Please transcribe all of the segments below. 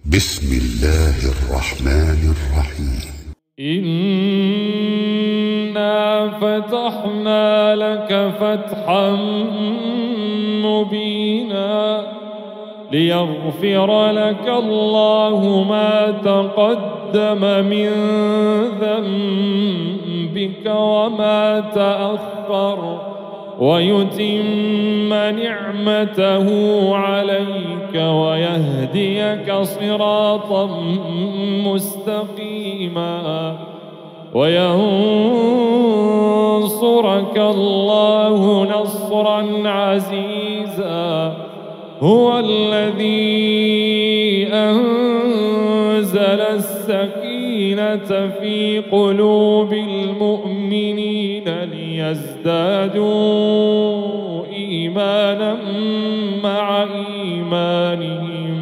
بسم الله الرحمن الرحيم. إنا فتحنا لك فتحا مبينا ليغفر لك الله ما تقدم من ذنبك وما تأخر ويتم نعمته عليك ويهديك صراطا مستقيما وينصرك الله نصرا عزيزا. هو الذي أنزل السكينة في قلوب المؤمنين ليزدادوا إيمانا مع إيمانهم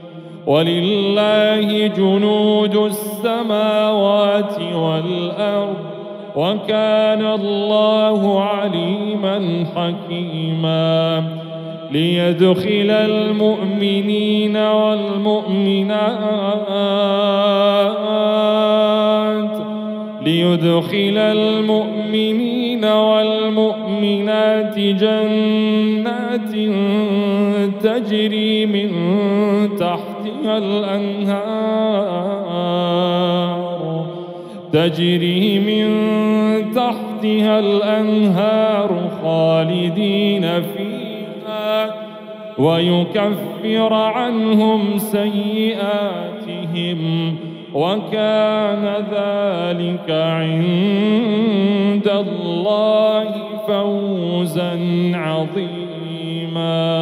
ولله جنود السماوات والأرض وكان الله عليما حكيما. ليدخل المؤمنين والمؤمنات جنات تجري من تحتها الأنهار خالدين فيها ويكفر عنهم سيئاتهم وكان ذلك عند الله فوزا عظيما.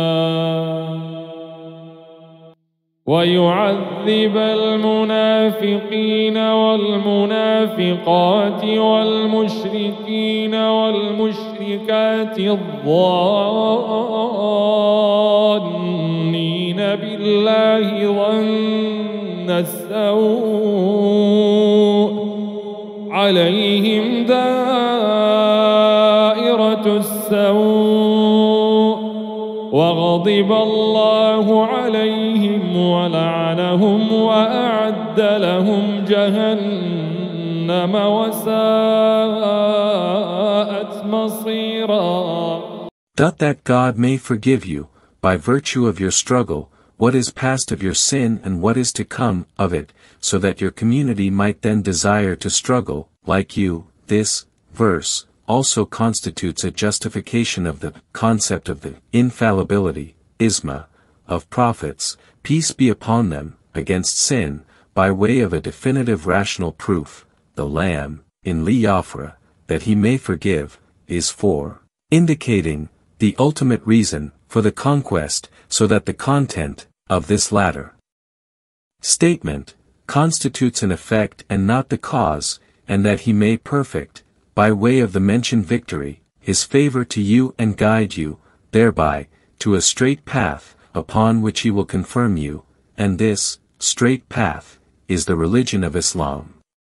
ويعذب المنافقين والمنافقات والمشركين والمشركات الظانين بالله ظن السوء عليهم دائرة السوء وغضب الله عليهم ولعنهم وأعد لهم جهنم وساءت مصيرا. That God may forgive you, by virtue of your struggle, what is past of your sin and what is to come of it, so that your community might then desire to struggle, like you. This verse also constitutes a justification of the concept of the infallibility, isma, of prophets, peace be upon them, against sin, by way of a definitive rational proof. The Lamb, in Liyafra, that he may forgive, is for indicating the ultimate reason for the conquest, so that the content of this latter statement constitutes an effect and not the cause, and that he may perfect, by way of the mentioned victory, his favor to you and guide you, thereby, to a straight path, upon which he will confirm you, and this straight path is the religion of Islam.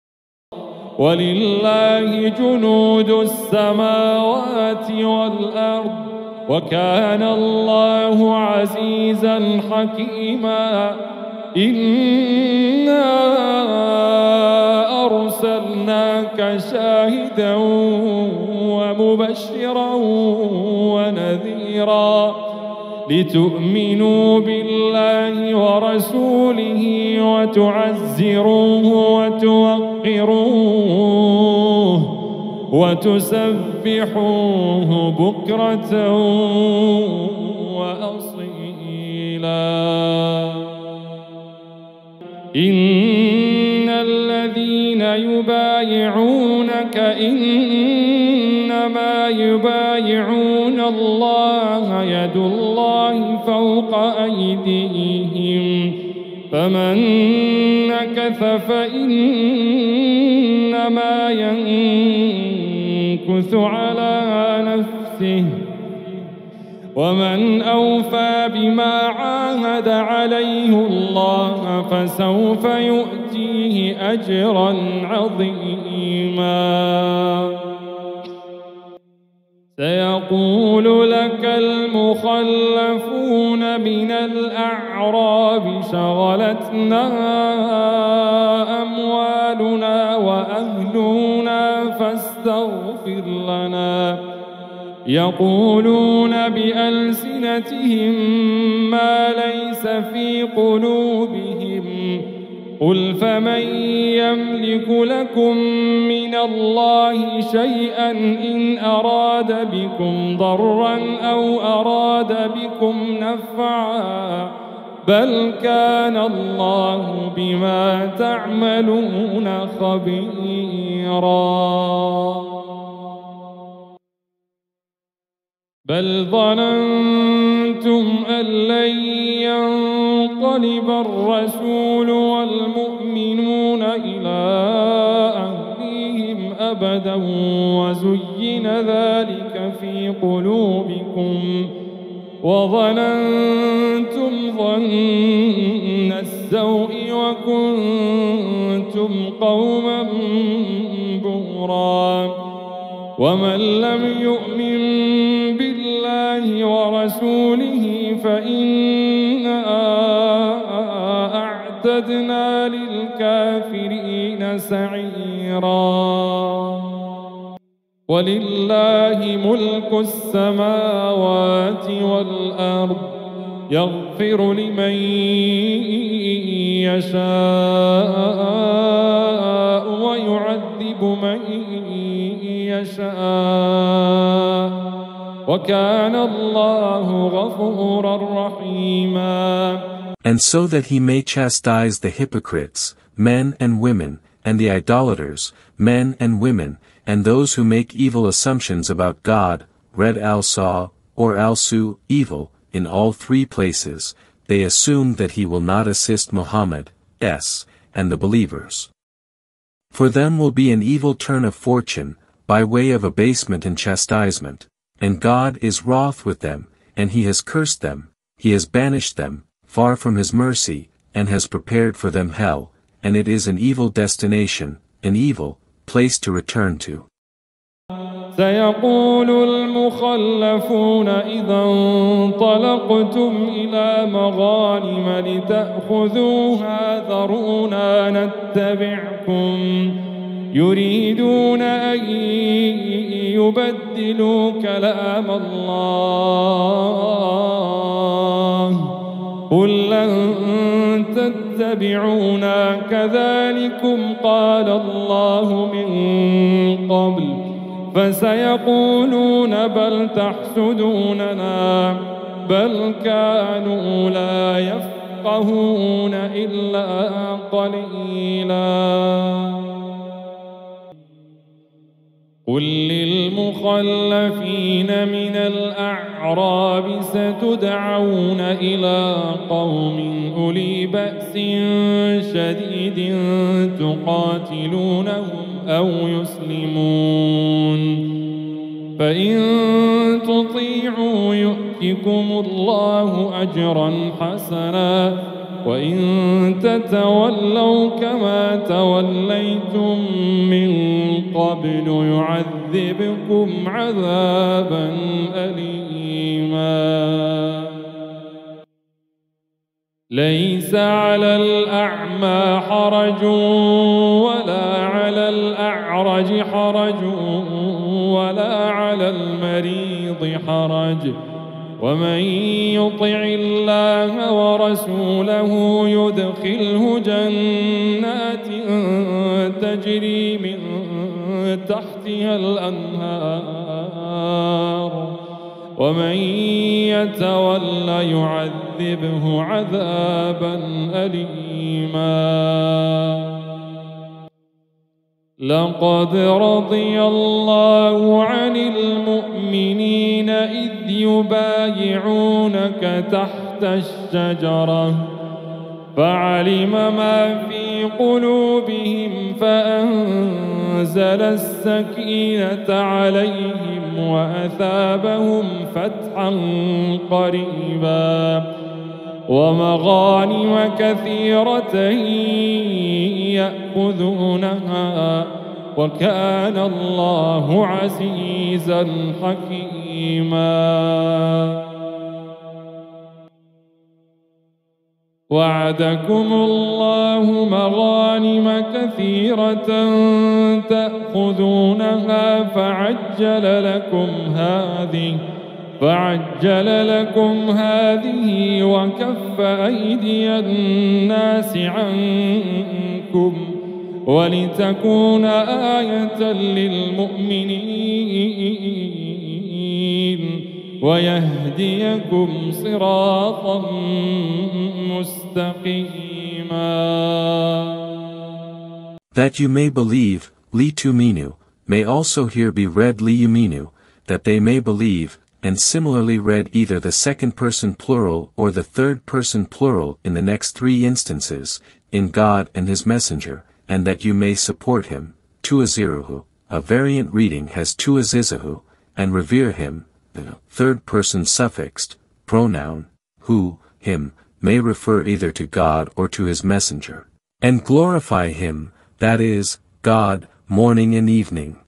ولله جنود السماوات والأرض وكان الله عزيزا حكيما. إنا أرسلناك شاهدا ومبشرا ونذيرا لتؤمنوا بالله ورسوله وتعزروه وتوقروه وتسبحوه بكرة وأصيلا. إن الذين يبايعونك إنما يبايعون الله يد الله فوق أيديهم فمن نكث فإنما ينكث على نفسه ومن أوفى بما عاهد عليه الله فسوف يؤتيه أجرا عظيما. سيقول لك المخلفون من الأعراب شغلتنا أموالنا وأهلنا فاستغفر لنا يقولون بألسنتهم ما ليس في قلوبهم قل فمن يملك لكم من الله شيئا إن أراد بكم ضرا أو أراد بكم نفعا بل كان الله بما تعملون خبيرا بل ظننتم أن لن ينقلب الرسول والمؤمنون إلى أهليهم أبدا وزين ذلك في قلوبكم وظننتم ظن السوء وكنتم قوما بورا ومن لم يؤمن بالله ورسوله فإنا أعتدنا للكافرين سعيرا ولله ملك السماوات والأرض يغفر لمن يشاء ويعذب من يشاء وكان الله غفورا رحيما. And so that he may chastise the hypocrites, men and women, and the idolaters, men and women, and those who make evil assumptions about God, read al-Sa, or al-Su, evil, in all three places, they assume that he will not assist Muhammad, and the believers. For them will be an evil turn of fortune, by way of abasement and chastisement, and God is wroth with them, and he has cursed them, he has banished them, far from his mercy, and has prepared for them hell, and it is an evil destination, an evil place to return to. سيقول المخلفون إذا انطلقتم إلى مغانم لتأخذوها ذرونا نتبعكم يريدون أن يبدلوا كلام الله قل لن تتبعونا كذلكم قال الله من قبل فسيقولون بل تحسدوننا بل كانوا لا يفقهون إلا قليلا قل للمخلفين من الأعراب ستدعون إلى قوم أولي بأس شديد تقاتلونهم أو يسلمون فإن تطيعوا يؤتكم الله أجرا حسنا وإن تتولوا كما توليتم من قبل يعذبكم عذابا أليما ليس على الأعمى حرج ولا على الأعرج حرج ولا على المريض حرج ومن يطع الله ورسوله يدخله جنات تجري من تحتها الأنهار ومن يتول يعذبه عذابا أليما لقد رضي الله عن المؤمنين إذ يبايعونك تحت الشجرة فعلم ما في قلوبهم فأنزل السكينة عليهم وأثابهم فتحا قريبا ومغانم كثيرة يأخذونها وكان الله عزيزا حكيما وعدكم الله مغانم كثيرة تأخذونها فعجل لكم هذه وكف أيدي الناس عنكم ولتكون آية للمؤمنين ويهديكم صراطا مستقيما. That you may believe, lituminu, may also here be read liuminu, that they may believe, and similarly read either the second person plural or the third person plural in the next three instances, in God and His Messenger, and that you may support Him, tuaziruhu. A variant reading has tuazizahu, and revere Him. The third person suffixed, pronoun, who, him, may refer either to God or to His Messenger. And glorify Him, that is, God, morning and evening.